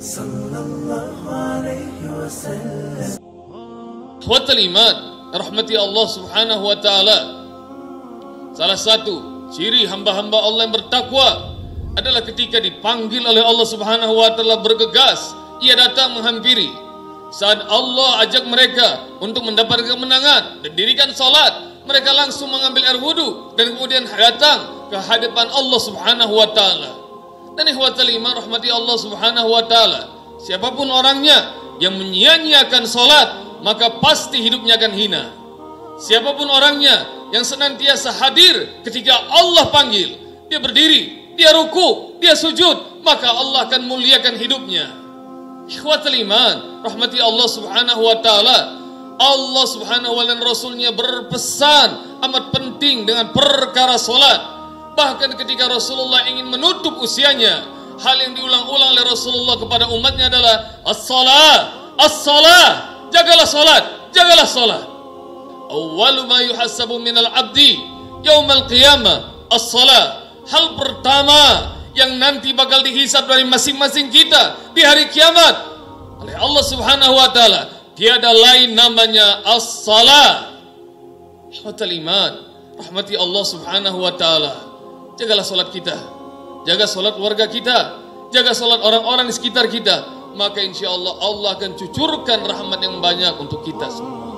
sallallahu alaihi wasallam. Ikhwatal iman, rahmati Allah Subhanahu wa taala. Salah satu ciri hamba-hamba Allah yang bertakwa adalah ketika dipanggil oleh Allah Subhanahu wa taala bergegas, ia datang menghampiri. Saat Allah ajak mereka untuk mendapatkan kemenangan dan dirikan salat, mereka langsung mengambil air wudu dan kemudian datang ke hadapan Allah Subhanahu wa taala. Dan ikhwatal iman, rahmati Allah Subhanahu wa taala, siapapun orangnya yang menyia-nyiakan salat, maka pasti hidupnya akan hina. Siapapun orangnya yang senantiasa hadir ketika Allah panggil, dia berdiri, dia ruku, dia sujud, maka Allah akan muliakan hidupnya. Ikhwatul iman, rahmati Allah Subhanahu wa taala, Allah Subhanahu wa taala dan Rasulnya berpesan amat penting dengan perkara salat. Bahkan ketika Rasulullah ingin menutup usianya, hal yang diulang-ulang oleh Rasulullah kepada umatnya adalah as-salat, as-salat. Jagalah salat, jagalah salat. Awwalu ma yuhasabu minal abdi yaumal qiyamah as-salat. Hal pertama yang nanti bakal dihisab dari masing-masing kita di hari kiamat oleh Allah Subhanahu wa taala tiada lain namanya as-salat. Ikhwatal iman, rahmati Allah Subhanahu wa taala. Jagalah salat kita, jaga salat keluarga kita, jaga salat orang-orang di sekitar kita, maka insya Allah Allah akan cucurkan rahmat yang banyak untuk kita semua.